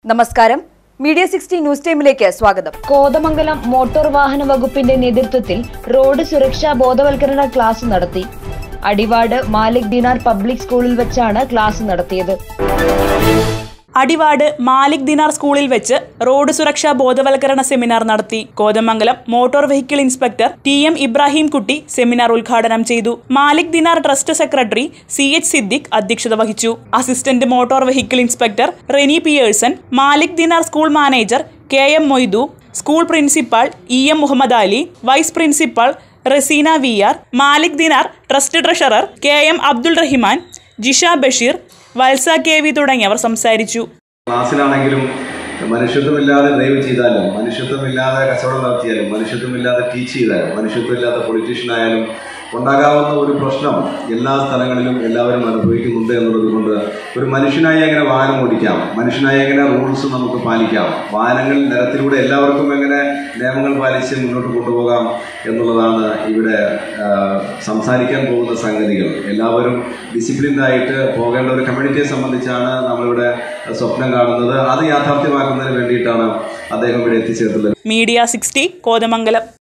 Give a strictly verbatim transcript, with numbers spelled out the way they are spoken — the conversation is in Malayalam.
നമസ്കാരം മീഡിയ സിക്സ്റ്റി ന്യൂസ് ടൈമിലേക്ക് സ്വാഗതം. കോതമംഗലം മോട്ടോർ വാഹന വകുപ്പിന്റെ നേതൃത്വത്തിൽ റോഡ് സുരക്ഷാ ബോധവൽക്കരണ ക്ലാസ് നടത്തി. അടിവാട് മാലിക് ദിനാർ പബ്ലിക് സ്കൂളിൽ വെച്ചാണ് ക്ലാസ് നടത്തിയത്. അടിവാട് മാലിക് ദിനാർ സ്കൂളിൽ വെച്ച് റോഡ് സുരക്ഷാ ബോധവൽക്കരണ സെമിനാർ നടത്തി. Kothamangalam motor vehicle inspector T M Ibrahim Kutty seminar ഉദ്ഘാടനം ചെയ്തു. Malik Dinar trust secretary C H Siddique അധ്യക്ഷത വഹിച്ചു. Assistant motor vehicle inspector Reni Pearson, Malik Dinar school manager K M Moidu, school principal E M Muhammad Ali, vice principal Raseena V R, Malik Dinar trust treasurer K M Abdul Rahiman, Jisha Basheer, Valsa K V തുടങ്ങിയവർ സംസാരിച്ചു. ക്ലാസ്സിലാണെങ്കിലും മനുഷ്യത്വമില്ലാതെ ഡ്രൈവ് ചെയ്താലും, മനുഷ്യത്വമില്ലാതെ കച്ചവടം നടത്തിയാലും, മനുഷ്യത്വമില്ലാതെ ടീച്ച് ചെയ്താലും, മനുഷ്യത്വമില്ലാത്ത പൊളിറ്റീഷ്യനായാലും ഉണ്ടാകാവുന്ന ഒരു പ്രശ്നം എല്ലാ സ്ഥലങ്ങളിലും എല്ലാവരും അനുഭവിക്കുന്നുണ്ട് എന്നുള്ളത് കൊണ്ട് ഒരു മനുഷ്യനായി എങ്ങനെ വാഹനം ഓടിക്കാം, മനുഷ്യനായി എങ്ങനെ റൂൾസ് നമുക്ക് പാലിക്കാം, വാഹനങ്ങൾ നിരത്തിലൂടെ എല്ലാവർക്കും എങ്ങനെ നിയമങ്ങൾ പാലിച്ച് മുന്നോട്ട് കൊണ്ടുപോകാം എന്നുള്ളതാണ് ഇവിടെ സംസാരിക്കാൻ പോകുന്ന സംഗതികൾ. എല്ലാവരും ഡിസിപ്ലിൻഡായിട്ട് പോകേണ്ട ഒരു കമ്മ്യൂണിറ്റിയെ സംബന്ധിച്ചാണ് നമ്മളിവിടെ സ്വപ്നം കാണുന്നത്. അത് യാഥാർത്ഥ്യമാക്കുന്നതിന് വേണ്ടിയിട്ടാണ് അദ്ദേഹം ഇവിടെ എത്തിച്ചേർത്തത്. Media sixty Kothamangalam.